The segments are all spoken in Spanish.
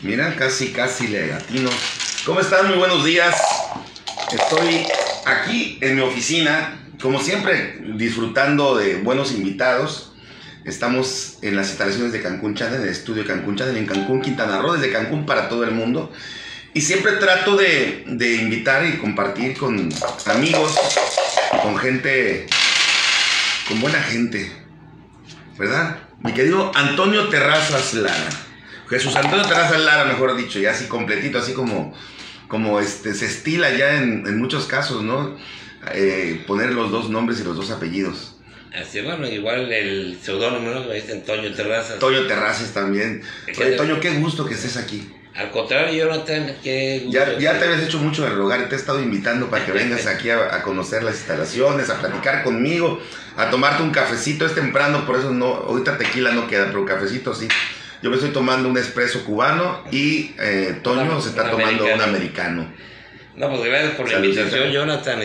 Mira, casi le atino. ¿Cómo están? Muy buenos días. Estoy aquí en mi oficina, como siempre, disfrutando de buenos invitados. Estamos en las instalaciones de Cancún Channel, en el estudio de Cancún Channel, en Cancún, Quintana Roo, desde Cancún para todo el mundo. Y siempre trato de invitar y compartir con amigos, con gente, con buena gente, ¿verdad? Mi querido Antonio Terrazas Lara. Jesús Antonio Terrazas Lara, mejor dicho, ya así completito, así como se estila ya en muchos casos, ¿no? Poner los dos nombres y los dos apellidos. Así, bueno, igual el seudónimo, ¿no? Me dicen Toño Terrazas. Toño Terrazas también. Oye, Toño, qué gusto que estés aquí. Al contrario, Jonathan, qué gusto. Ya te habías hecho mucho de rogar y te he estado invitando para que vengas aquí a conocer las instalaciones, a platicar conmigo, a tomarte un cafecito. Es temprano, por eso no, ahorita tequila no queda, pero cafecito sí. Yo me estoy tomando un espresso cubano y Toño se está tomando un americano. No, pues gracias por la invitación, Jonathan.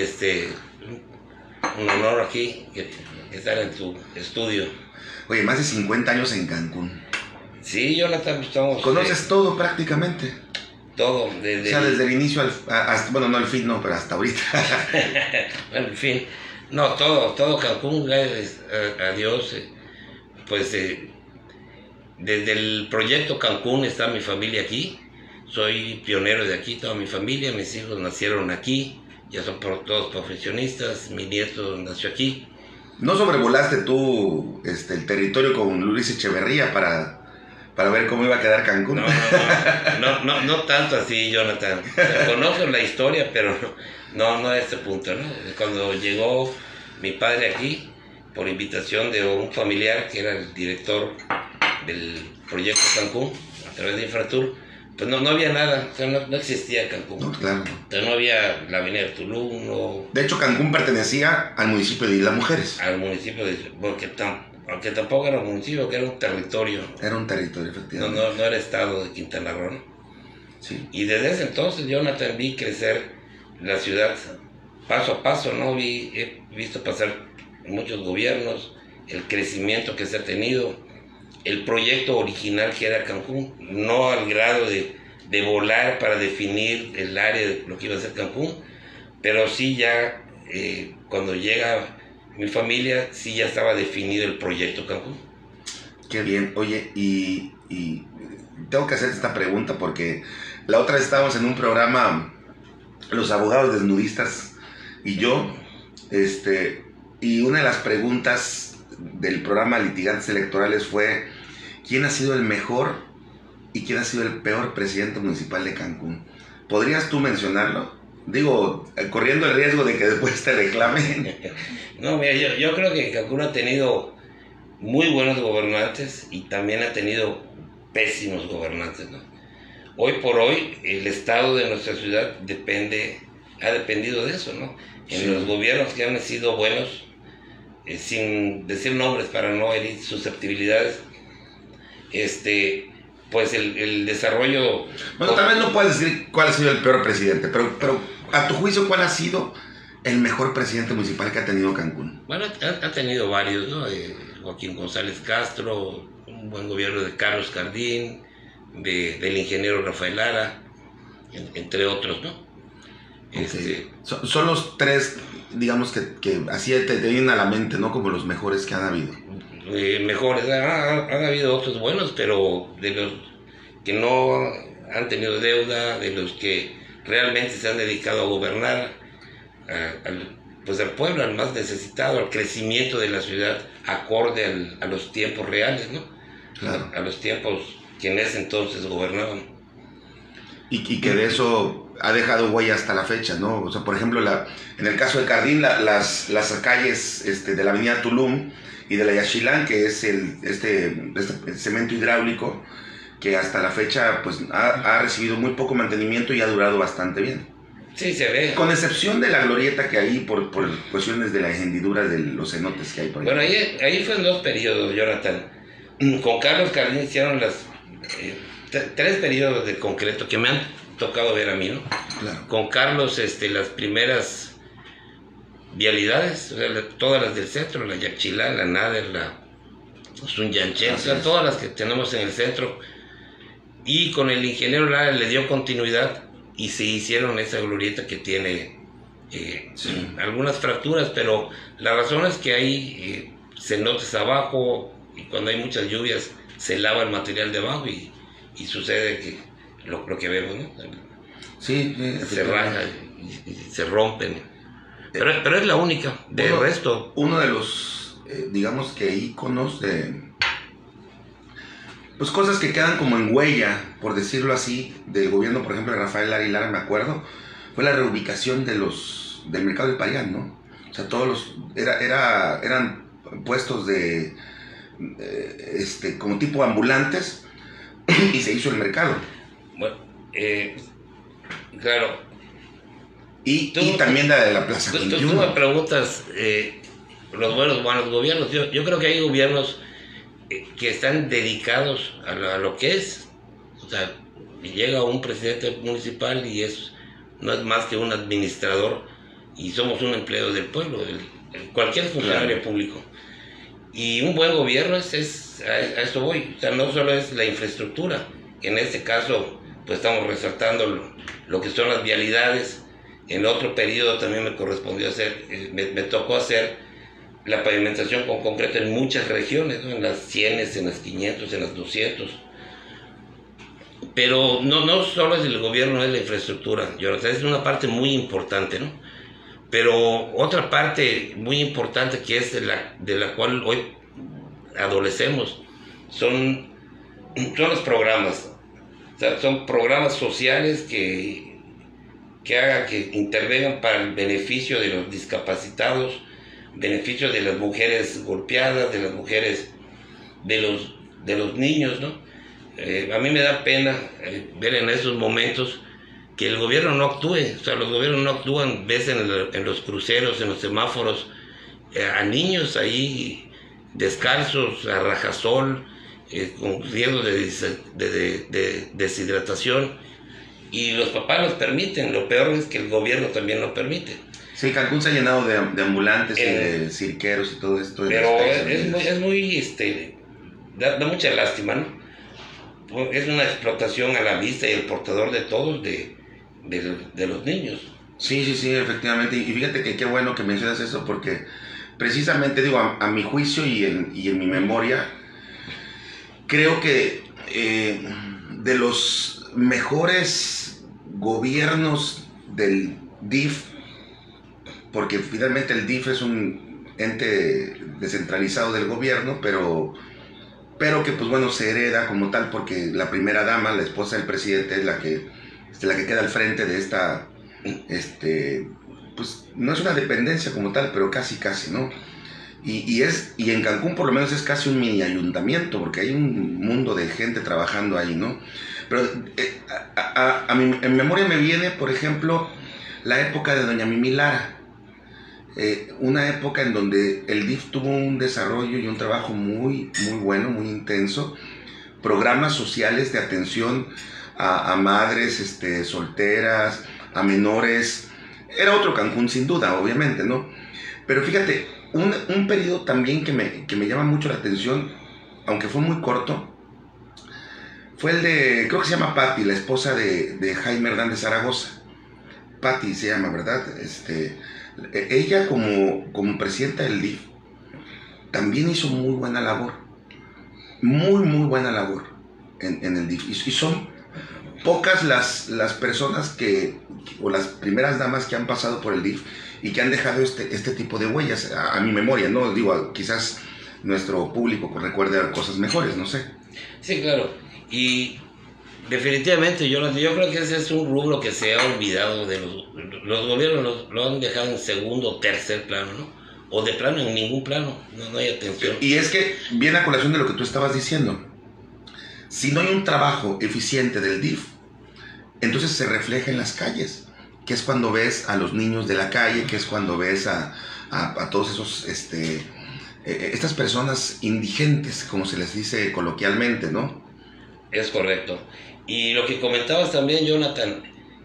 Un honor aquí estar en tu estudio. Oye, más de 50 años en Cancún. Sí, Jonathan, estamos... ¿Conoces todo prácticamente? Todo. O sea, desde el inicio hasta, bueno, no al fin, no, pero hasta ahorita. Bueno, en fin. No, todo Cancún, gracias a Dios. Pues desde el proyecto Cancún está mi familia aquí. Soy pionero de aquí, toda mi familia. Mis hijos nacieron aquí. Ya son todos profesionistas. Mi nieto nació aquí. ¿No sobrevolaste tú el territorio con Luis Echeverría para ver cómo iba a quedar Cancún? No tanto así, Jonathan. Conozco la historia, pero no a este punto, ¿no? Cuando llegó mi padre aquí, por invitación de un familiar que era el director del proyecto Cancún, a través de Infratur, pues no había nada, o sea, no existía Cancún. No, claro. Entonces no había la avenida de Tulum, no... De hecho, Cancún pertenecía al municipio de Isla Mujeres. Al municipio de... aunque tampoco era un municipio, que era un territorio. Era un territorio, efectivamente. No era estado de Quintana Roo, ¿no? Sí. Y desde ese entonces, Jonathan, vi crecer la ciudad paso a paso, ¿no? He visto pasar muchos gobiernos, el crecimiento que se ha tenido, el proyecto original que era Cancún, no al grado de volar para definir el área de lo que iba a ser Cancún, pero sí ya cuando llega mi familia, sí ya estaba definido el proyecto Cancún. Qué bien. Oye, y tengo que hacer esta pregunta porque la otra vez estábamos en un programa, los abogados desnudistas y yo, y una de las preguntas del programa Litigantes Electorales fue: ¿quién ha sido el mejor y quién ha sido el peor presidente municipal de Cancún? ¿Podrías tú mencionarlo? Digo, corriendo el riesgo de que después te reclamen. No, mira, yo creo que Cancún ha tenido muy buenos gobernantes y también ha tenido pésimos gobernantes, ¿no? Hoy por hoy, el estado de nuestra ciudad ha dependido de eso, ¿no? En Sí. los gobiernos que han sido buenos, sin decir nombres para no herir susceptibilidades, pues el desarrollo... Bueno, tal vez no puedes decir cuál ha sido el peor presidente, pero a tu juicio, ¿cuál ha sido el mejor presidente municipal que ha tenido Cancún? Bueno, ha tenido varios, ¿no? Joaquín González Castro, un buen gobierno de Carlos Cardín, del ingeniero Rafael Lara, entre otros, ¿no? Okay. Son los tres, digamos, que así te vienen a la mente, ¿no? Como los mejores que han habido. Mejores, han habido otros buenos, pero de los que no han tenido deuda, de los que realmente se han dedicado a gobernar pues al pueblo, al más necesitado, al crecimiento de la ciudad, acorde a los tiempos reales, ¿no? Claro. A los tiempos que en ese entonces gobernaban. Y que de eso ha dejado huella hasta la fecha, ¿no? O sea, por ejemplo, en el caso de Cardín, las calles de la avenida Tulum y de la Yaxchilán, que es el cemento hidráulico, que hasta la fecha pues ha recibido muy poco mantenimiento y ha durado bastante bien. Sí, se ve. Con excepción de la glorieta que hay por cuestiones de las hendiduras de los cenotes que hay por ahí. Bueno, ahí fueron dos periodos, Jonathan. Con Carlos Cardín hicieron tres periodos de concreto que me han tocado ver a mí, ¿no? Claro. Con Carlos, las primeras vialidades, o sea, todas las del centro, la Yaxchilán, la Nader, la Sunyanchen, o sea, todas las que tenemos en el centro, y con el ingeniero Lara le dio continuidad y se hicieron esa glorieta que tiene algunas fracturas, pero la razón es que hay cenotes abajo y cuando hay muchas lluvias se lava el material de abajo y sucede que lo que vemos, ¿no? Sí, Se raja y se rompen. Pero es la única. Del resto. Uno de los, digamos que íconos de. Pues cosas que quedan como en huella, por decirlo así, del gobierno, por ejemplo, de Rafael Lara, me acuerdo, fue la reubicación del mercado del Payán, ¿no? O sea, todos los. Eran puestos de. Como tipo ambulantes y se hizo el mercado. Bueno, claro. Y también la de la Plaza 21. Tú me preguntas los buenos gobiernos. Yo creo que hay gobiernos que están dedicados a lo que es. O sea, llega un presidente municipal y no es más que un administrador y somos un empleado del pueblo, cualquier funcionario público. Y un buen gobierno a eso voy. O sea, no solo es la infraestructura, que en este caso pues estamos resaltando lo que son las vialidades. En otro periodo también me correspondió hacer, me tocó hacer la pavimentación con concreto en muchas regiones, ¿no? En las 100, en las 500, en las 200. Pero no solo es el gobierno, es la infraestructura. Es una parte muy importante, ¿no? Pero otra parte muy importante que es de la cual hoy adolecemos son los programas. O sea, son programas sociales que intervengan para el beneficio de los discapacitados, beneficio de las mujeres golpeadas, de las mujeres, de los niños, ¿no? A mí me da pena ver en esos momentos que el gobierno no actúe. O sea, los gobiernos no actúan. Ves en los cruceros, en los semáforos, a niños ahí descalzos, a rajasol, con riesgo de deshidratación, y los papás los permiten. Lo peor es que el gobierno también lo permite. Sí, Cancún se ha llenado de ambulantes y de cirqueros y todo esto. Pero es muy da mucha lástima, ¿no? Es una explotación a la vista y el portador de todos de los niños. Sí, efectivamente. Y fíjate que qué bueno que mencionas eso, porque precisamente, digo, a mi juicio y en mi memoria, creo que de los mejores gobiernos del DIF, porque finalmente el DIF es un ente descentralizado del gobierno, pero que pues bueno, se hereda como tal, porque la primera dama, la esposa del presidente, es la que queda al frente de esta, pues no es una dependencia como tal, pero casi, ¿no? Y en Cancún por lo menos es casi un mini ayuntamiento, porque hay un mundo de gente trabajando ahí, ¿no? Pero en memoria me viene, por ejemplo, la época de doña Mimi Lara. Una época en donde el DIF tuvo un desarrollo y un trabajo muy, muy bueno, muy intenso. Programas sociales de atención a madres solteras, a menores. Era otro Cancún sin duda, obviamente, ¿no? Pero fíjate, un periodo también que me llama mucho la atención, aunque fue muy corto, fue el de, creo que se llama Patti, la esposa de Jaime Hernández Zaragoza. Patti se llama, ¿verdad? Ella como presidenta del DIF también hizo muy buena labor, muy, muy buena labor en el DIF. Y son pocas las personas o las primeras damas que han pasado por el DIF y que han dejado este tipo de huellas, a mi memoria, ¿no? Digo, quizás nuestro público recuerde cosas mejores, no sé. Sí, claro. Y definitivamente yo creo que ese es un rubro que se ha olvidado de los gobiernos, lo han dejado en segundo o tercer plano, ¿no? O de plano en ningún plano, no hay atención. Y es que viene a colación de lo que tú estabas diciendo. Si no hay un trabajo eficiente del DIF, entonces se refleja en las calles, que es cuando ves a los niños de la calle, que es cuando ves a todos esos, estas personas indigentes, como se les dice coloquialmente, ¿no? Es correcto. Y lo que comentabas también, Jonathan,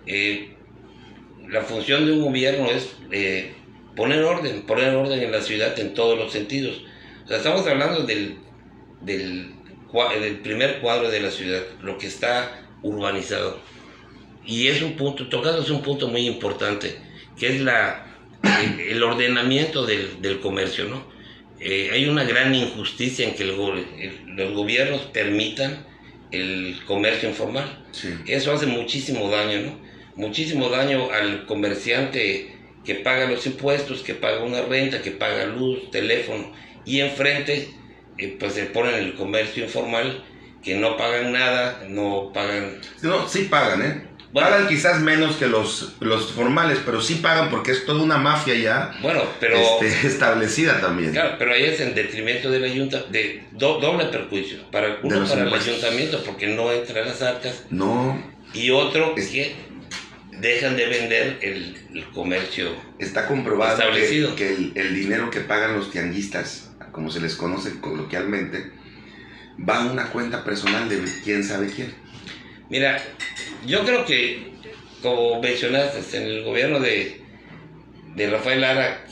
la función de un gobierno es poner orden en la ciudad en todos los sentidos. O sea, estamos hablando del el primer cuadro de la ciudad, lo que está urbanizado. Y es un punto, tocado es un punto muy importante, que es el ordenamiento del comercio, ¿no? Hay una gran injusticia en que los gobiernos permitan el comercio informal. Sí. Eso hace muchísimo daño, ¿no? Muchísimo daño al comerciante que paga los impuestos, que paga una renta, que paga luz, teléfono, y enfrente pues se ponen el comercio informal, que no pagan nada, no pagan... No, sí pagan, ¿eh? Bueno, pagan quizás menos que los formales, pero sí pagan porque es toda una mafia ya bueno, pero, establecida también. Claro, pero ahí es en detrimento del ayuntamiento, doble perjuicio. Uno para el ayuntamiento porque no entra a las arcas. No. Y otro que dejan de vender el comercio. Está comprobado establecido. que el dinero que pagan los tianguistas, como se les conoce coloquialmente, va a una cuenta personal de quién sabe quién. Mira, yo creo que, como mencionaste, en el gobierno de Rafael Lara,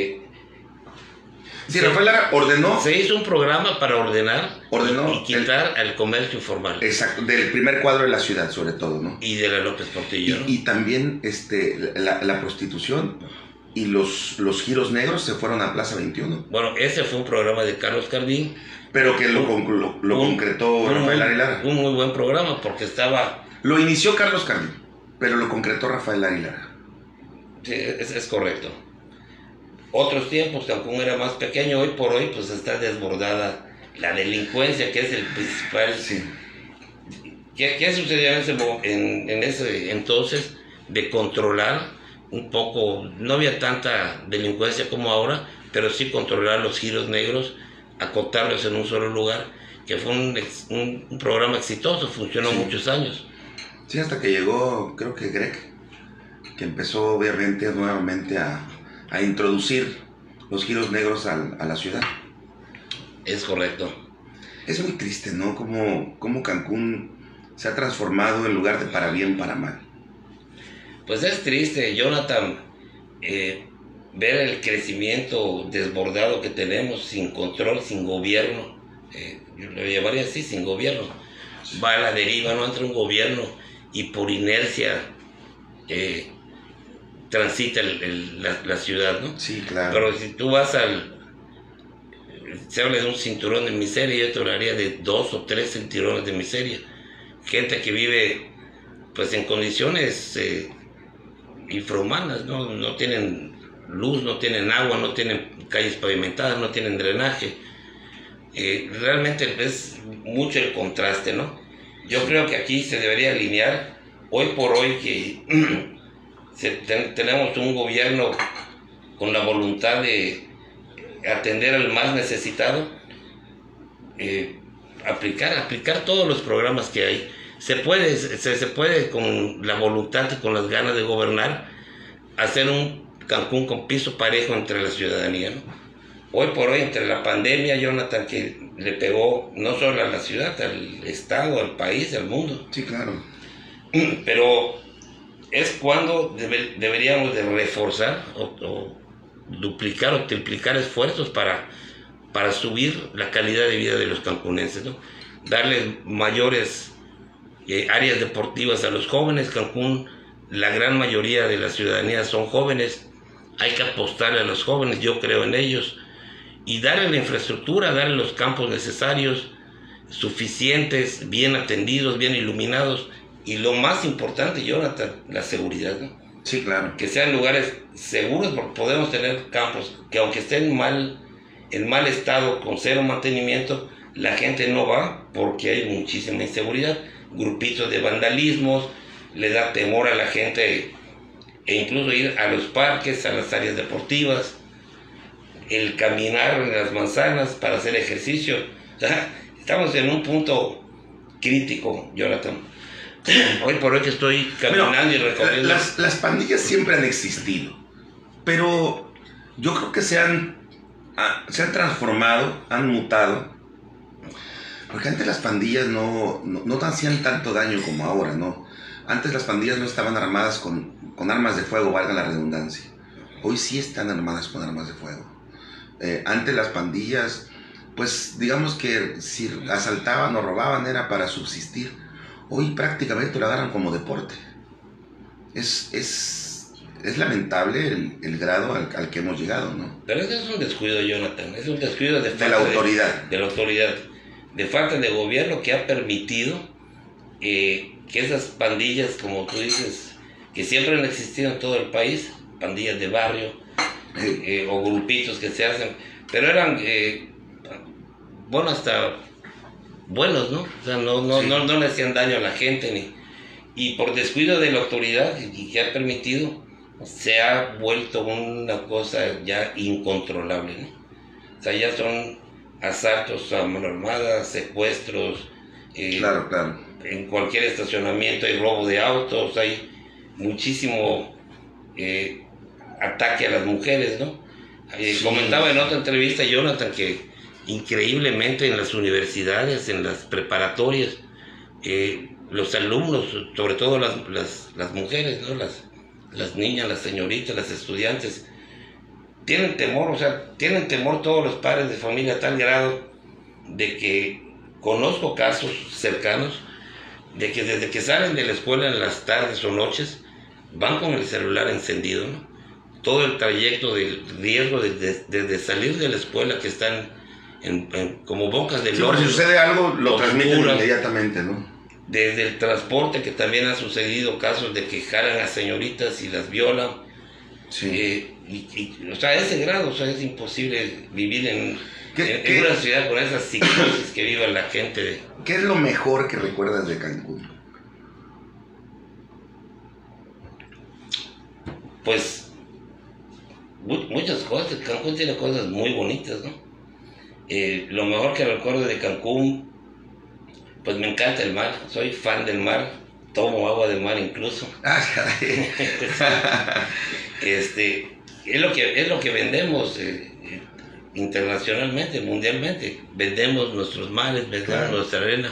Rafael Lara ordenó... Se hizo un programa para ordenó y quitar al comercio informal. Exacto, del primer cuadro de la ciudad, sobre todo, ¿no? Y de la López Portillo, ¿no? Y también la prostitución y los giros negros se fueron a Plaza 21. Bueno, ese fue un programa de Carlos Cardín. Pero que lo concretó Rafael Lara. Un muy buen programa porque estaba... Lo inició Carlos Cardín, pero lo concretó Rafael Lara. Sí, es correcto. Otros tiempos, Cancún era más pequeño, hoy por hoy pues está desbordada la delincuencia, que es el principal... Sí. ¿Qué sucedió en ese entonces de controlar un poco? No había tanta delincuencia como ahora, pero sí controlar los giros negros, acotarlos en un solo lugar, que fue un programa exitoso, funcionó muchos años. Sí, hasta que llegó, creo que Greg, que empezó obviamente nuevamente a introducir los giros negros a la ciudad. Es correcto. Es muy triste, ¿no? Como Cancún se ha transformado en lugar de para bien, para mal. Pues es triste, Jonathan, ver el crecimiento desbordado que tenemos sin control, sin gobierno. Yo lo llamaría así, sin gobierno. Va a la deriva, no entra un gobierno y por inercia transita la ciudad, ¿no? Sí, claro. Pero si tú vas se habla de un cinturón de miseria, yo te hablaría de 2 o 3 cinturones de miseria. Gente que vive pues en condiciones infrahumanas, ¿no? No tienen luz, no tienen agua, no tienen calles pavimentadas, no tienen drenaje. Realmente es mucho el contraste, ¿no? Yo creo que aquí se debería alinear, hoy por hoy que tenemos un gobierno con la voluntad de atender al más necesitado, aplicar todos los programas que hay. Se puede con la voluntad y con las ganas de gobernar hacer un Cancún con piso parejo entre la ciudadanía, ¿no? Hoy por hoy, entre la pandemia, Jonathan, que le pegó no solo a la ciudad, al estado, al país, al mundo. Sí, claro. Pero es cuando deberíamos de reforzar o duplicar o triplicar esfuerzos para subir la calidad de vida de los cancunenses, ¿no? Darles mayores áreas deportivas a los jóvenes. Cancún, la gran mayoría de la ciudadanía son jóvenes, hay que apostarle a los jóvenes, yo creo en ellos, y darle la infraestructura, darle los campos necesarios, suficientes, bien atendidos, bien iluminados, y lo más importante, Jonathan, la seguridad, ¿no? Sí, claro. Que sean lugares seguros, porque podemos tener campos que aunque estén en mal estado, con cero mantenimiento, la gente no va porque hay muchísima inseguridad, grupitos de vandalismos, le da temor a la gente e incluso ir a los parques, a las áreas deportivas, el caminar en las manzanas para hacer ejercicio. O sea, estamos en un punto crítico, Jonathan. Hoy por hoy que estoy caminando y recorriendo. Las pandillas siempre han existido, pero yo creo que se han transformado, han mutado, porque antes las pandillas no hacían tanto daño como ahora, ¿no? Antes las pandillas no estaban armadas con armas de fuego, valga la redundancia. Hoy sí están armadas con armas de fuego. Antes las pandillas pues digamos que si asaltaban o robaban era para subsistir. Hoy prácticamente lo agarran como deporte. Es lamentable el grado al que hemos llegado, ¿no? Pero eso es un descuido, Jonathan, es un descuido de la autoridad. De la autoridad, de falta de gobierno que ha permitido que esas pandillas, como tú dices, que siempre han existido en todo el país, pandillas de barrio, o grupitos que se hacen, pero eran, bueno, hasta buenos, ¿no? O sea, no le hacían daño a la gente, y por descuido de la autoridad y que ha permitido, se ha vuelto una cosa ya incontrolable, ¿no? O sea, ya son asaltos a mano armada, secuestros, claro. En cualquier estacionamiento hay robo de autos, hay muchísimo ataque a las mujeres, ¿no? Sí. Comentaba en otra entrevista, Jonathan, que increíblemente en las universidades, en las preparatorias, los alumnos, sobre todo las mujeres, ¿no? Las niñas, las señoritas, las estudiantes, tienen temor, o sea, tienen temor todos los padres de familia a tal grado de que conozco casos cercanos de que desde que salen de la escuela en las tardes o noches van con el celular encendido, ¿no? Todo el trayecto del riesgo desde salir de la escuela, que están como bocas de lobo. Sí, si sucede algo lo transmiten inmediatamente, ¿no? Desde el transporte, que también ha sucedido casos de que jalan a señoritas y las violan. Sí. O sea, a ese grado, o sea, es imposible vivir en una ciudad con esas psicosis que vive la gente. ¿Qué es lo mejor que recuerdas de Cancún? Pues muchas cosas. Cancún tiene cosas muy bonitas, ¿no? Lo mejor que recuerdo de Cancún, pues me encanta el mar, soy fan del mar, tomo agua de mar incluso. Es lo que vendemos internacionalmente, mundialmente. Vendemos nuestros mares, vendemos nuestra arena.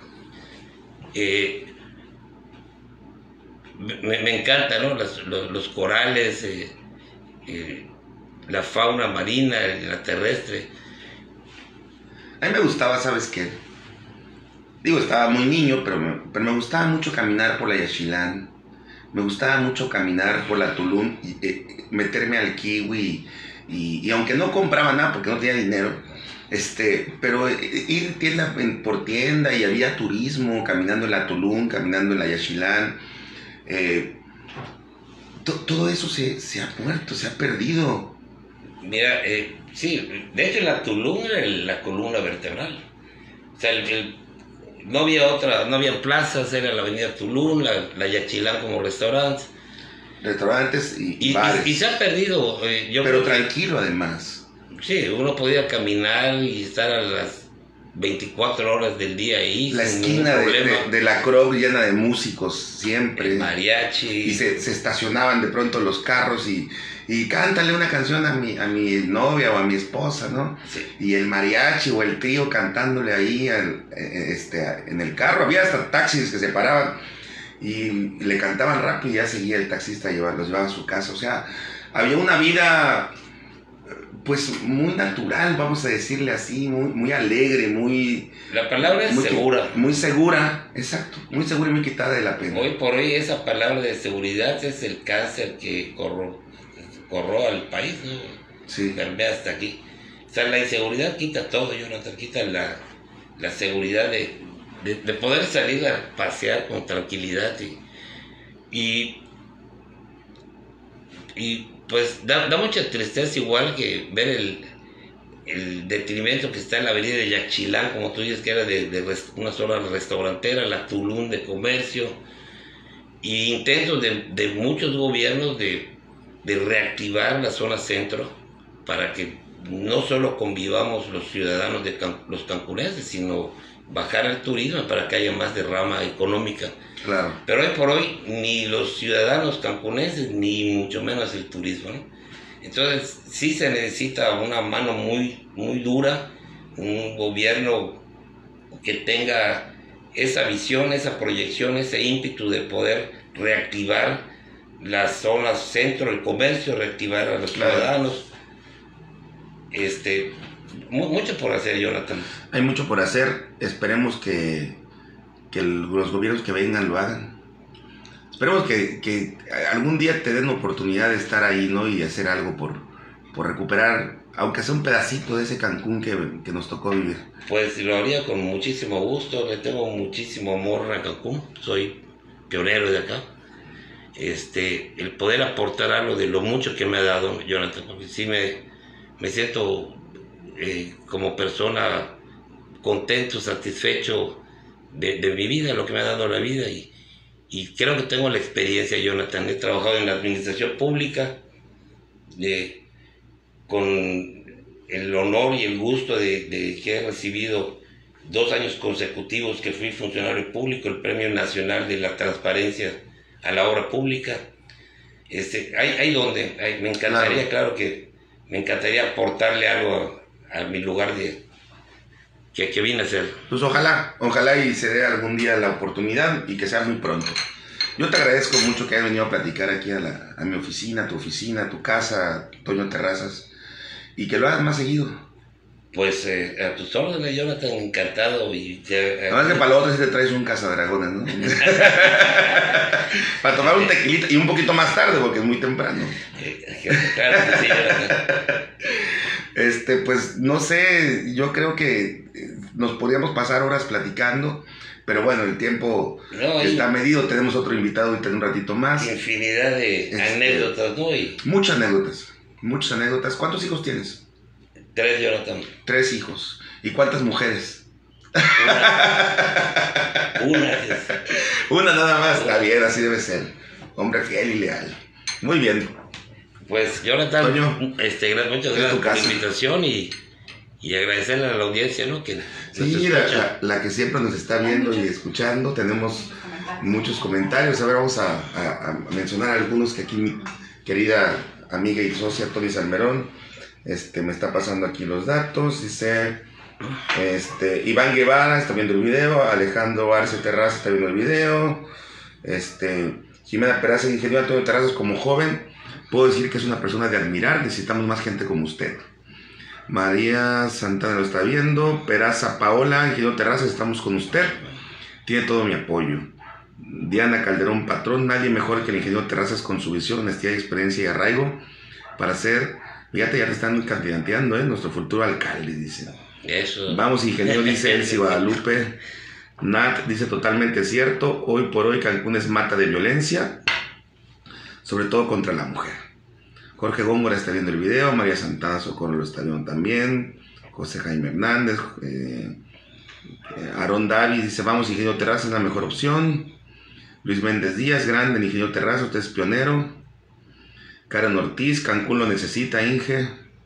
Me encanta, ¿no? Los corales, la fauna marina, la terrestre. A mí me gustaba, ¿sabes qué? Digo, estaba muy niño, pero me gustaba mucho caminar por la Yaxchilán. Me gustaba mucho caminar por la Tulum y meterme al Kiwi. Y aunque no compraba nada porque no tenía dinero, pero ir tienda por tienda, y había turismo, caminando en la Tulum, caminando en la Yaxchilán. Todo eso se ha muerto, se ha perdido. Mira, sí, de hecho la Tulum era la columna vertebral. O sea, no había plazas, era la avenida Tulum, la Yaxchilán como restaurantes y bares. Y se ha perdido. Pero tranquilo, además. Sí, uno podía caminar y estar a las 24 horas del día ahí. La esquina de la Crop llena de músicos siempre. El mariachi. Y se estacionaban de pronto los carros y cántale una canción a mi novia o a mi esposa, ¿no? Sí. Y el mariachi o el trío cantándole ahí en el carro. Había hasta taxis que se paraban y le cantaban rápido y ya seguía el taxista, los llevaba a su casa. O sea, había una vida pues muy natural, vamos a decirle así, muy alegre, muy... La palabra es segura. Muy segura, exacto, muy segura y muy quitada de la pena. Hoy por hoy esa palabra de seguridad es el cáncer que corroa al país, ¿no? Sí. Permea hasta aquí. O sea, la inseguridad quita todo, Jonathan, quita la seguridad de poder salir a pasear con tranquilidad y pues da mucha tristeza igual que ver el detenimiento que está en la avenida de Yaxchilán, como tú dices, que era de una zona restaurantera, la Tulum de comercio, y intentos de muchos gobiernos de reactivar la zona centro para que no solo convivamos los ciudadanos los cancunenses, sino bajar el turismo para que haya más derrama económica. Claro. Pero hoy por hoy ni los ciudadanos cancunenses ni mucho menos el turismo, ¿no? Entonces sí se necesita una mano muy, muy dura, un gobierno que tenga esa visión, esa proyección, ese ímpetu de poder reactivar las zonas centro, el comercio, reactivar a los ciudadanos. Mucho por hacer, Jonathan. Hay mucho por hacer. Esperemos que los gobiernos que vengan lo hagan. Esperemos que algún día te den la oportunidad de estar ahí, ¿no? Y hacer algo por recuperar, aunque sea un pedacito de ese Cancún que nos tocó vivir. Pues lo haría con muchísimo gusto. Le tengo muchísimo amor a Cancún. Soy pionero de acá. El poder aportar algo de lo mucho que me ha dado, Jonathan, porque sí me siento como persona contento, satisfecho de mi vida, lo que me ha dado la vida, y creo que tengo la experiencia, Jonathan. He trabajado en la administración pública, con el honor y el gusto de que he recibido 2 años consecutivos que fui funcionario público, el Premio Nacional de la Transparencia a la Obra Pública. Me encantaría, claro que me encantaría aportarle algo a mi lugar que vine a hacer. Pues ojalá y se dé algún día la oportunidad y que sea muy pronto. Yo te agradezco mucho que hayas venido a platicar aquí a mi oficina, a tu casa, Toño Terrazas, y que lo hagas más seguido. Pues a tus órdenes, Jonathan, encantado. Además que para lo otro sí te traes un cazadragones, ¿no? Para tomar un tequilita y un poquito más tarde, porque es muy temprano. Claro que sí, Jonathan. Pues no sé, yo creo que nos podríamos pasar horas platicando, pero bueno, el tiempo está medido. Tenemos otro invitado y un ratito más. Infinidad de anécdotas, ¿no? Muchas anécdotas. ¿Cuántos hijos tienes? 3, Jonathan. 3 hijos. ¿Y cuántas mujeres? Una nada más. Está bien, así debe ser. Hombre fiel y leal. Muy bien. Pues, Jonathan, Toño, muchas gracias por la invitación y agradecerle a la audiencia, ¿no? Que sí, la que siempre nos está viendo y escuchando. Tenemos muchos comentarios. A ver, vamos a mencionar algunos que aquí mi querida amiga y socia Tony Salmerón me está pasando aquí los datos. Dice Iván Guevara está viendo el video, Alejandro Arce Terrazas está viendo el video, Jimena Peraza, ingeniero Antonio Terrazas, como joven puedo decir que es una persona de admirar. Necesitamos más gente como usted. María Santana lo está viendo. Peraza Paola, ingeniero Terrazas, estamos con usted, tiene todo mi apoyo. Diana Calderón Patrón, nadie mejor que el ingeniero Terrazas con su visión, honestidad, experiencia y arraigo para ser. Fíjate, ya te están candidateando, nuestro futuro alcalde, dice. Eso. Vamos, ingeniero, dice Elsie Guadalupe. Nat dice totalmente cierto. Hoy por hoy Cancún es mata de violencia, sobre todo contra la mujer. Jorge Góngora está viendo el video. María Santana Socorro lo está viendo también. José Jaime Hernández. Aarón David dice, vamos, ingeniero Terrazas, es la mejor opción. Luis Méndez Díaz, grande, el ingeniero Terrazas, usted es pionero. Karen Ortiz, Cancún lo necesita, Inge.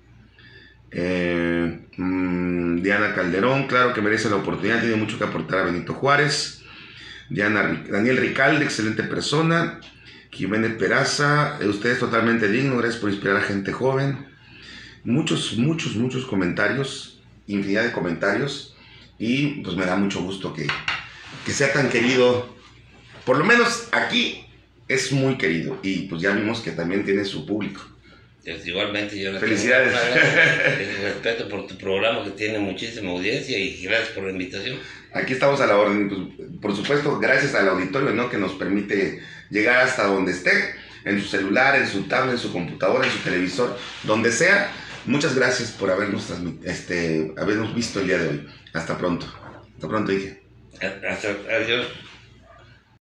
Diana Calderón, claro que merece la oportunidad, tiene mucho que aportar a Benito Juárez. Daniel Ricalde, excelente persona. Jiménez Peraza, usted es totalmente digno, gracias por inspirar a gente joven. Muchos comentarios, infinidad de comentarios, y pues me da mucho gusto que sea tan querido. Por lo menos aquí es muy querido, y pues ya vimos que también tiene su público. Pues igualmente, yo felicidades. Respeto por tu programa, que tiene muchísima audiencia, y gracias por la invitación. Aquí estamos a la orden, pues, por supuesto, gracias al auditorio, ¿no? Que nos permite llegar hasta donde esté, en su celular, en su tablet, en su computadora, en su televisor, donde sea. Muchas gracias por habernos visto el día de hoy. Hasta pronto. Hasta pronto, dije. Adiós.